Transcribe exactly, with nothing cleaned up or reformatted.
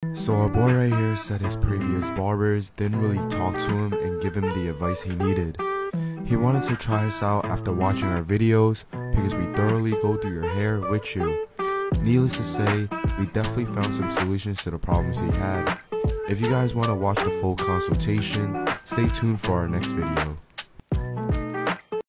So our boy right here said his previous barbers didn't really talk to him and give him the advice he needed. He wanted to try us out after watching our videos because we thoroughly go through your hair with you. Needless to say, we definitely found some solutions to the problems he had. If you guys want to watch the full consultation, stay tuned for our next video.